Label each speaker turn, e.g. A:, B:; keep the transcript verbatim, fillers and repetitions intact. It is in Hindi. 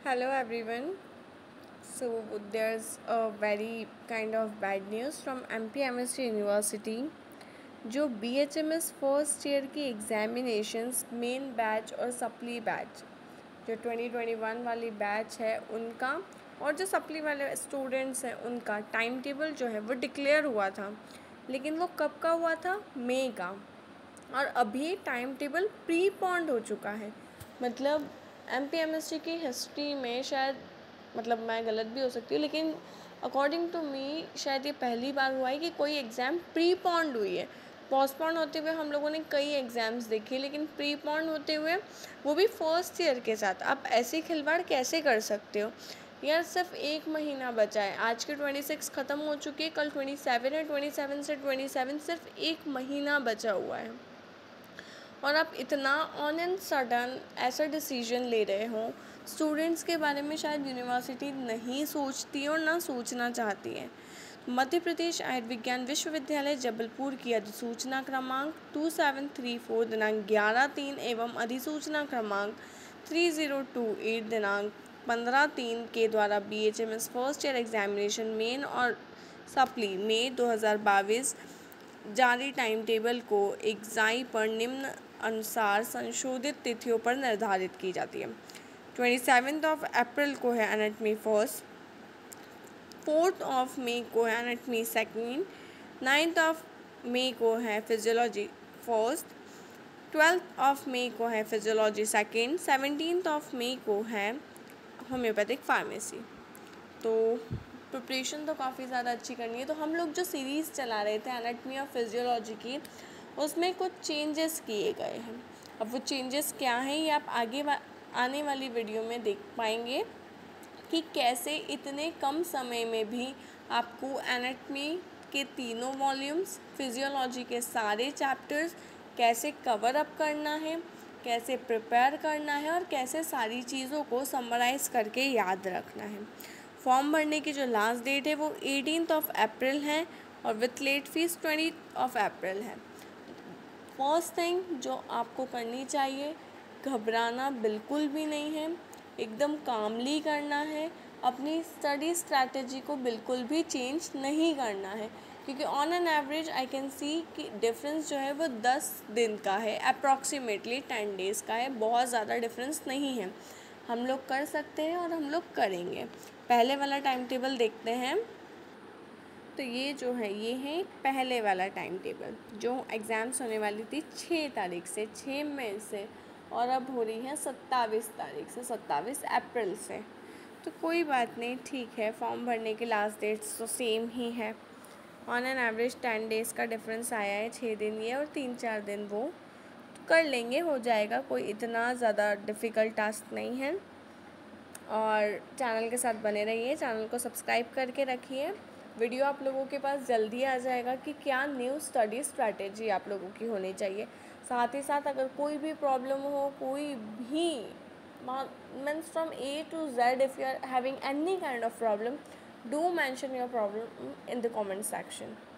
A: Hello everyone. So there's a very kind of bad news from M P M S university. जो B H M S first year की एग्जामिनेशंस मेन बैच और सप्ली बैच जो ट्वेंटी ट्वेंटी वन वाली बैच है उनका और जो सप्ली वाले स्टूडेंट्स हैं उनका टाइम टेबल जो है वो डिक्लेयर हुआ था, लेकिन वो कब का हुआ था? मई का। और अभी टाइम टेबल प्री पॉन्ड हो चुका है। मतलब M P M S T की हिस्ट्री में शायद, मतलब मैं गलत भी हो सकती हूँ, लेकिन अकॉर्डिंग टू मी शायद ये पहली बार हुआ है कि कोई एग्ज़ाम प्री पॉन्ड हुई है। पोस्टपोन होते हुए हम लोगों ने कई एग्ज़ाम्स देखे, लेकिन प्री पॉन्ड होते हुए वो भी फर्स्ट ईयर के साथ। आप ऐसे खिलवाड़ कैसे कर सकते हो यार? सिर्फ एक महीना बचा है। आज के ट्वेंटी सिक्स ख़त्म हो चुकी है, कल ट्वेंटी सेवन है, ट्वेंटी सेवन से ट्वेंटी सेवन सिर्फ एक महीना बचा हुआ है और आप इतना ऑन एंड सडन ऐसा डिसीजन ले रहे हो। स्टूडेंट्स के बारे में शायद यूनिवर्सिटी नहीं सोचती और ना सोचना चाहती है। मध्य प्रदेश आयुर्विज्ञान विश्वविद्यालय जबलपुर की अधिसूचना क्रमांक टू सेवन थ्री फोर दिनांक ग्यारह तीन एवं अधिसूचना क्रमांक थ्री ज़ीरो टू एट दिनांक पंद्रह तीन के द्वारा B H M S first year examination main और सप्ली मई दो हज़ार बाईस जारी टाइम टेबल को एग्जाई पर निम्न अनुसार संशोधित तिथियों पर निर्धारित की जाती है। ट्वेंटी सेवन्थ ऑफ अप्रैल को है anatomy first, fourth of May को है anatomy second, ninth of May को है physiology first, twelfth of May को है physiology second, seventeenth of May को है होम्योपैथिक फार्मेसी। तो प्रिपरेशन तो काफ़ी ज़्यादा अच्छी करनी है। तो हम लोग जो सीरीज़ चला रहे थे एनाटमी और फिजियोलॉजी की, उसमें कुछ चेंजेस किए गए हैं। अब वो चेंजेस क्या हैं ये आप आगे वा, आने वाली वीडियो में देख पाएंगे कि कैसे इतने कम समय में भी आपको एनाटमी के तीनों वॉल्यूम्स, फिजियोलॉजी के सारे चैप्टर्स कैसे कवर अप करना है, कैसे प्रिपेयर करना है और कैसे सारी चीज़ों को समराइज़ करके याद रखना है। फॉर्म भरने की जो लास्ट डेट है वो एटीनथ ऑफ अप्रैल है और with late fee twenty of April है। फर्स्ट थिंग जो आपको करनी चाहिए, घबराना बिल्कुल भी नहीं है, एकदम कामली करना है। अपनी स्टडी स्ट्रैटेजी को बिल्कुल भी चेंज नहीं करना है, क्योंकि on an average I can see कि डिफरेंस जो है वो दस दिन का है, अप्रॉक्सीमेटली टेन डेज़ का है। बहुत ज़्यादा डिफरेंस नहीं है। हम लोग कर सकते हैं और हम लोग करेंगे। पहले वाला टाइम टेबल देखते हैं। तो ये जो है ये है पहले वाला टाइम टेबल, जो एग्ज़ाम्स होने वाली थी छः तारीख से, छः मई से, और अब हो रही है सत्ताईस तारीख से, सत्ताईस अप्रैल से। तो कोई बात नहीं, ठीक है। फॉर्म भरने की लास्ट डेट्स तो सेम ही है। On an average ten days का डिफरेंस आया है, छः दिन ये और तीन चार दिन वो। तो कर लेंगे, हो जाएगा, कोई इतना ज़्यादा डिफ़िकल्ट टास्क नहीं है। और चैनल के साथ बने रहिए, चैनल को सब्सक्राइब करके रखिए। वीडियो आप लोगों के पास जल्दी आ जाएगा कि क्या न्यू स्टडी स्ट्रैटेजी आप लोगों की होनी चाहिए। साथ ही साथ अगर कोई भी प्रॉब्लम हो, कोई भी means from A to Z, if you are having any kind of problem, do mention your problem in the comment section.